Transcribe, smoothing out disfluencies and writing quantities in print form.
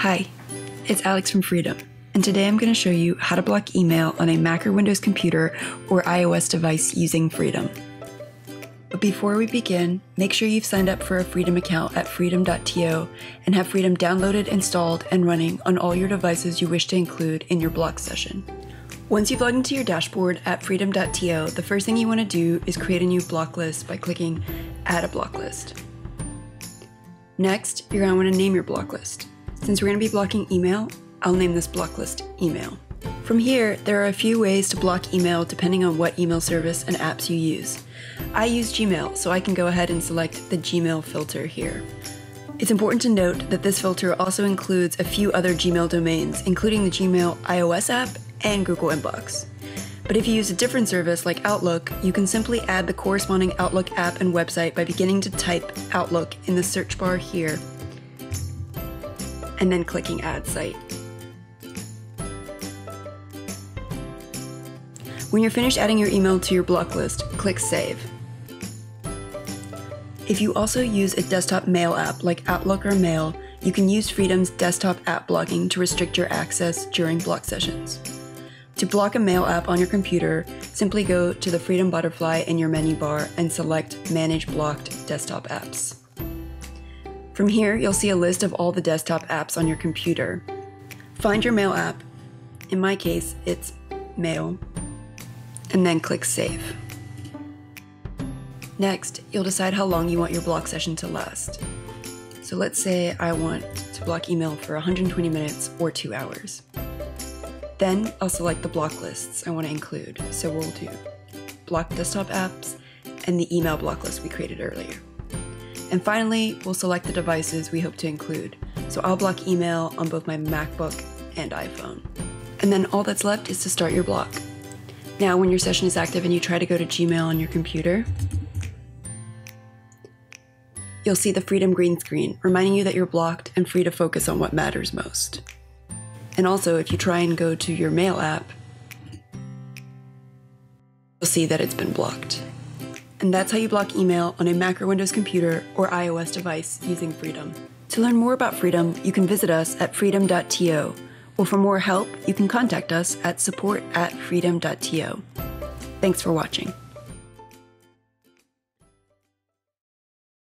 Hi, it's Alex from Freedom, and today I'm going to show you how to block email on a Mac or Windows computer or iOS device using Freedom. But before we begin, make sure you've signed up for a Freedom account at freedom.to and have Freedom downloaded, installed, and running on all your devices you wish to include in your block session. Once you've logged into your dashboard at freedom.to, the first thing you want to do is create a new block list by clicking Add a Block List. Next, you're going to want to name your block list. Since we're going to be blocking email, I'll name this block list Email. From here, there are a few ways to block email depending on what email service and apps you use. I use Gmail, so I can go ahead and select the Gmail filter here. It's important to note that this filter also includes a few other Gmail domains, including the Gmail iOS app and Google Inbox. But if you use a different service like Outlook, you can simply add the corresponding Outlook app and website by beginning to type Outlook in the search bar here, and then clicking Add Site. When you're finished adding your email to your block list, click Save. If you also use a desktop mail app like Outlook or Mail, you can use Freedom's desktop app blocking to restrict your access during block sessions. To block a mail app on your computer, simply go to the Freedom butterfly in your menu bar and select Manage Blocked Desktop Apps. From here, you'll see a list of all the desktop apps on your computer. Find your Mail app, in my case, it's Mail, and then click Save. Next, you'll decide how long you want your block session to last. So let's say I want to block email for 120 minutes or 2 hours. Then I'll select the block lists I want to include. So we'll do block desktop apps and the email block list we created earlier. And finally, we'll select the devices we hope to include. So I'll block email on both my MacBook and iPhone. And then all that's left is to start your block. Now, when your session is active and you try to go to Gmail on your computer, you'll see the Freedom green screen, reminding you that you're blocked and free to focus on what matters most. And also, if you try and go to your Mail app, you'll see that it's been blocked. And that's how you block email on a Mac or Windows computer or iOS device using Freedom. To learn more about Freedom, you can visit us at freedom.to, or for more help, you can contact us at support@freedom.to. Thanks for watching.